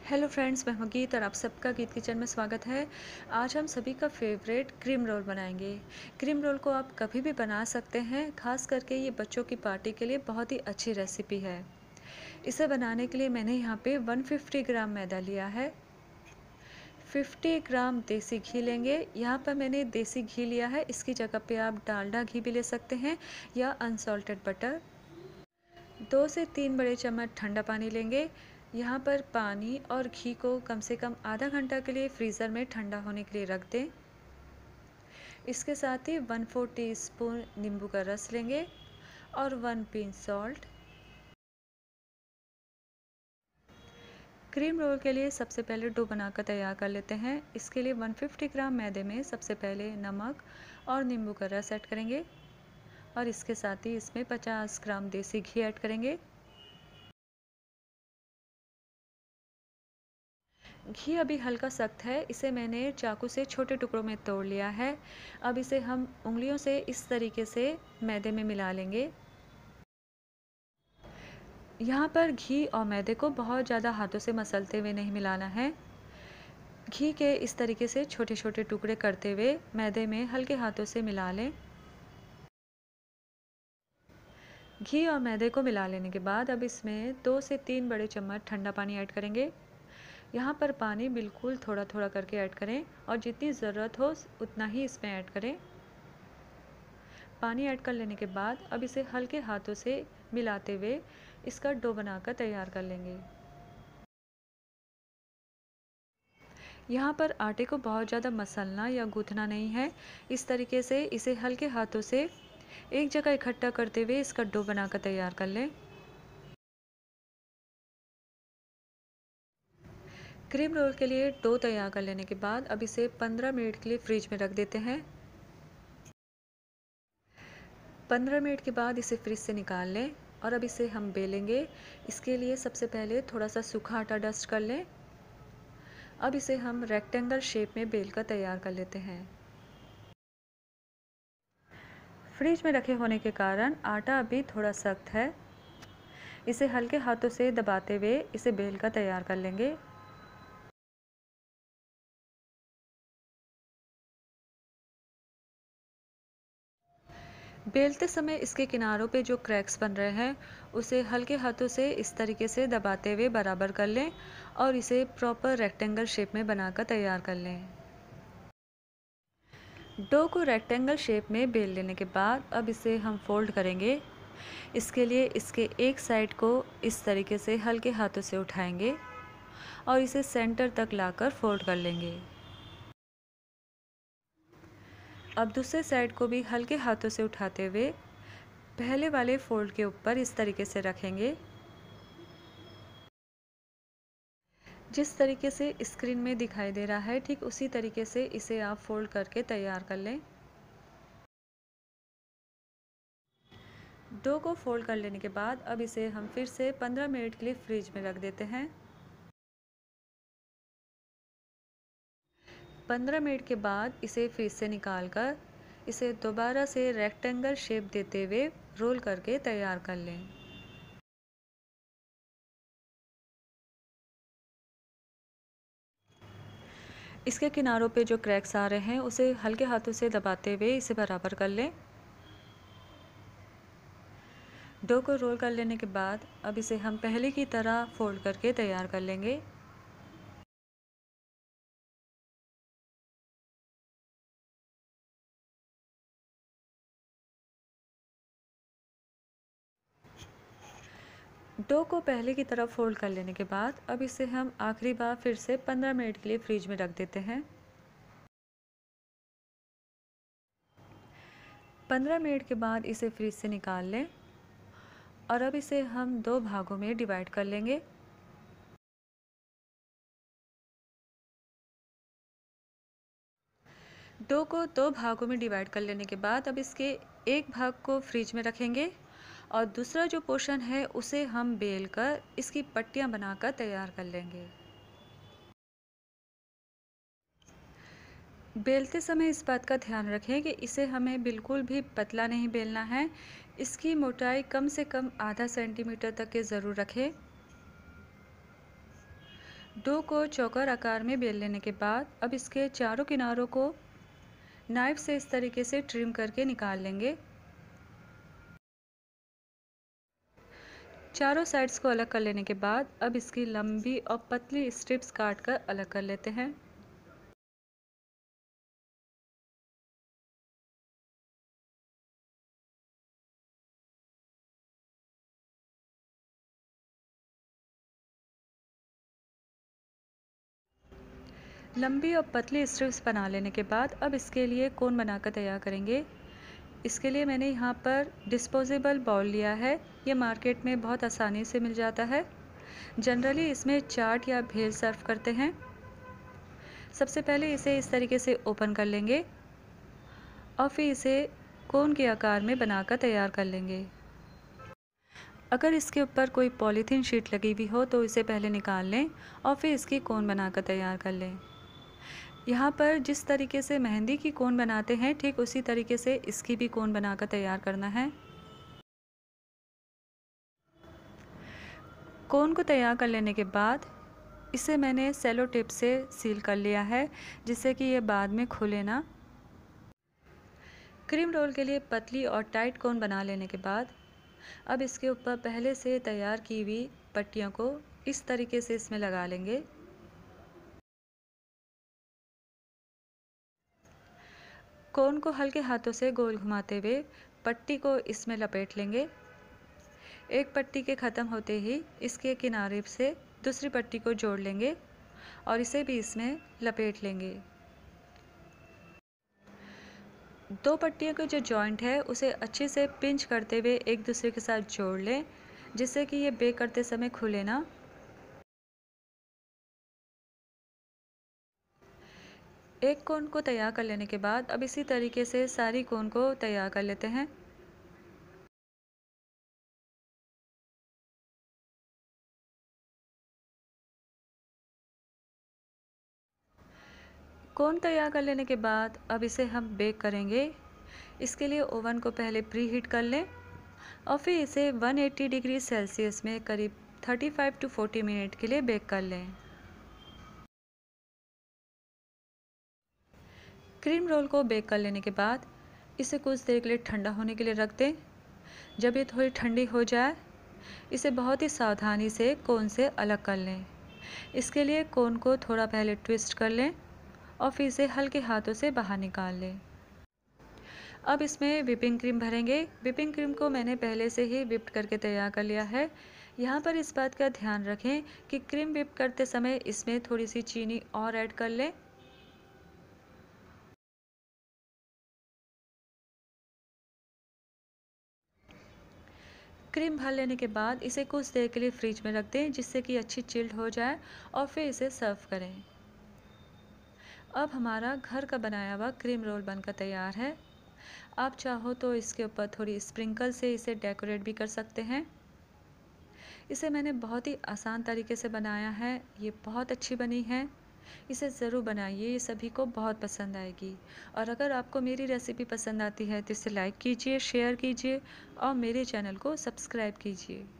Hello friends, मैं हूँ गीत और आप सबका गीत किचन में स्वागत है। आज हम सभी का फेवरेट क्रीम रोल बनाएंगे। क्रीम रोल को आप कभी भी बना सकते हैं, खास करके ये बच्चों की पार्टी के लिए बहुत ही अच्छी रेसिपी है। इसे बनाने के लिए मैंने यहाँ पे 150 ग्राम मैदा लिया है। 50 ग्राम देसी घी लेंगे। यहाँ पर मैंने देसी घी लिया है, इसकी जगह पे आप डालडा घी भी ले सकते हैं या अनसॉल्टेड बटर। 2 से 3 बड़े चम्मच ठंडा पानी लेंगे। यहाँ पर पानी और घी को कम से कम आधा घंटा के लिए फ्रीज़र में ठंडा होने के लिए रख दें। इसके साथ ही 1/4 टीस्पून नींबू का रस लेंगे और 1 पिंच सॉल्ट। क्रीम रोल के लिए सबसे पहले डो बनाकर तैयार कर लेते हैं। इसके लिए 150 ग्राम मैदे में सबसे पहले नमक और नींबू का रस ऐड करेंगे और इसके साथ ही इसमें 50 ग्राम देसी घी ऐड करेंगे। घी अभी हल्का सख्त है, इसे मैंने चाकू से छोटे टुकड़ों में तोड़ लिया है। अब इसे हम उंगलियों से इस तरीके से मैदे में मिला लेंगे। यहाँ पर घी और मैदे को बहुत ज़्यादा हाथों से मसलते हुए नहीं मिलाना है। घी के इस तरीके से छोटे छोटे टुकड़े करते हुए मैदे में हल्के हाथों से मिला लें। घी और मैदे को मिला लेने के बाद अब इसमें 2 से 3 बड़े चम्मच ठंडा पानी ऐड करेंगे। यहाँ पर पानी बिल्कुल थोड़ा थोड़ा करके ऐड करें और जितनी ज़रूरत हो उतना ही इसमें ऐड करें। पानी ऐड कर लेने के बाद अब इसे हल्के हाथों से मिलाते हुए इसका डो बनाकर तैयार कर लेंगे। यहाँ पर आटे को बहुत ज़्यादा मसलना या गूँथना नहीं है। इस तरीके से इसे हल्के हाथों से एक जगह इकट्ठा करते हुए इसका डो बनाकर तैयार कर लें। क्रीम रोल के लिए डो तैयार कर लेने के बाद अब इसे 15 मिनट के लिए फ्रिज में रख देते हैं। 15 मिनट के बाद इसे फ्रिज से निकाल लें और अब इसे हम बेलेंगे। इसके लिए सबसे पहले थोड़ा सा सूखा आटा डस्ट कर लें। अब इसे हम रेक्टेंगल शेप में बेल कर तैयार कर लेते हैं। फ्रिज में रखे होने के कारण आटा अभी थोड़ा सख्त है। इसे हल्के हाथों से दबाते हुए इसे बेल कर तैयार कर लेंगे। बेलते समय इसके किनारों पे जो क्रैक्स बन रहे हैं उसे हल्के हाथों से इस तरीके से दबाते हुए बराबर कर लें और इसे प्रॉपर रेक्टेंगल शेप में बनाकर तैयार कर लें। डो को रेक्टेंगल शेप में बेल लेने के बाद अब इसे हम फोल्ड करेंगे। इसके लिए इसके एक साइड को इस तरीके से हल्के हाथों से उठाएंगे और इसे सेंटर तक लाकर फोल्ड कर लेंगे। अब दूसरे साइड को भी हल्के हाथों से उठाते हुए पहले वाले फोल्ड के ऊपर इस तरीके से रखेंगे। जिस तरीके से स्क्रीन में दिखाई दे रहा है ठीक उसी तरीके से इसे आप फोल्ड करके तैयार कर लें। डो को फोल्ड कर लेने के बाद अब इसे हम फिर से 15 मिनट के लिए फ्रिज में रख देते हैं। 15 मिनट के बाद इसे फ्रिज से निकाल कर इसे दोबारा से रेक्टेंगल शेप देते हुए रोल करके तैयार कर लें। इसके किनारों पे जो क्रैक्स आ रहे हैं उसे हल्के हाथों से दबाते हुए इसे बराबर कर लें। डो को रोल कर लेने के बाद अब इसे हम पहले की तरह फोल्ड करके तैयार कर लेंगे। डो को पहले की तरह फोल्ड कर लेने के बाद अब इसे हम आखिरी बार फिर से 15 मिनट के लिए फ्रिज में रख देते हैं। 15 मिनट के बाद इसे फ्रिज से निकाल लें और अब इसे हम दो भागों में डिवाइड कर लेंगे। डो को दो भागों में डिवाइड कर लेने के बाद अब इसके एक भाग को फ्रिज में रखेंगे और दूसरा जो पोर्शन है उसे हम बेल कर इसकी पट्टियाँ बनाकर तैयार कर लेंगे। बेलते समय इस बात का ध्यान रखें कि इसे हमें बिल्कुल भी पतला नहीं बेलना है। इसकी मोटाई कम से कम आधा सेंटीमीटर तक के ज़रूर रखें। डो को चौकोर आकार में बेल लेने के बाद अब इसके चारों किनारों को नाइफ से इस तरीके से ट्रिम करके निकाल लेंगे। चारों साइड्स को अलग कर लेने के बाद अब इसकी लंबी और पतली स्ट्रिप्स काट कर अलग कर लेते हैं। लंबी और पतली स्ट्रिप्स बना लेने के बाद अब इसके लिए कोन बनाकर तैयार करेंगे। इसके लिए मैंने यहाँ पर डिस्पोजेबल बाउल लिया है। ये मार्केट में बहुत आसानी से मिल जाता है। जनरली इसमें चाट या भेल सर्व करते हैं। सबसे पहले इसे इस तरीके से ओपन कर लेंगे और फिर इसे कोन के आकार में बनाकर तैयार कर लेंगे। अगर इसके ऊपर कोई पॉलीथीन शीट लगी हुई हो तो इसे पहले निकाल लें और फिर इसकी कोन बनाकर तैयार कर लें। यहाँ पर जिस तरीके से मेहंदी की कोन बनाते हैं ठीक उसी तरीके से इसकी भी कोन बनाकर तैयार करना है। कोन को तैयार कर लेने के बाद इसे मैंने सेलो टेप से सील कर लिया है जिससे कि ये बाद में खुले ना। क्रीम रोल के लिए पतली और टाइट कोन बना लेने के बाद अब इसके ऊपर पहले से तैयार की हुई पट्टियों को इस तरीके से इसमें लगा लेंगे। कोन को हल्के हाथों से गोल घुमाते हुए पट्टी को इसमें लपेट लेंगे। एक पट्टी के ख़त्म होते ही इसके किनारे से दूसरी पट्टी को जोड़ लेंगे और इसे भी इसमें लपेट लेंगे। दो पट्टियों का जो जॉइंट है उसे अच्छे से पिंच करते हुए एक दूसरे के साथ जोड़ लें जिससे कि ये बेक करते समय खुले ना। एक कोन को तैयार कर लेने के बाद अब इसी तरीके से सारी कोन को तैयार कर लेते हैं। कोन तैयार कर लेने के बाद अब इसे हम बेक करेंगे। इसके लिए ओवन को पहले प्री हीट कर लें और फिर इसे 180 डिग्री सेल्सियस में करीब 35 to 40 मिनट के लिए बेक कर लें। क्रीम रोल को बेक कर लेने के बाद इसे कुछ देर के लिए ठंडा होने के लिए रख दें। जब ये थोड़ी ठंडी हो जाए इसे बहुत ही सावधानी से कोन से अलग कर लें। इसके लिए कोन को थोड़ा पहले ट्विस्ट कर लें और फिर इसे हल्के हाथों से बाहर निकाल लें। अब इसमें व्हिपिंग क्रीम भरेंगे। व्हिपिंग क्रीम को मैंने पहले से ही व्हिप करके तैयार कर लिया है। यहाँ पर इस बात का ध्यान रखें कि क्रीम व्हिप करते समय इसमें थोड़ी सी चीनी और ऐड कर लें। क्रीम भर लेने के बाद इसे कुछ देर के लिए फ्रिज में रख दें जिससे कि अच्छी चिल्ड हो जाए और फिर इसे सर्व करें। अब हमारा घर का बनाया हुआ क्रीम रोल बनकर तैयार है। आप चाहो तो इसके ऊपर थोड़ी स्प्रिंकल से इसे डेकोरेट भी कर सकते हैं। इसे मैंने बहुत ही आसान तरीके से बनाया है। ये बहुत अच्छी बनी है। इसे ज़रूर बनाइए, ये सभी को बहुत पसंद आएगी। और अगर आपको मेरी रेसिपी पसंद आती है तो इसे लाइक कीजिए, शेयर कीजिए और मेरे चैनल को सब्सक्राइब कीजिए।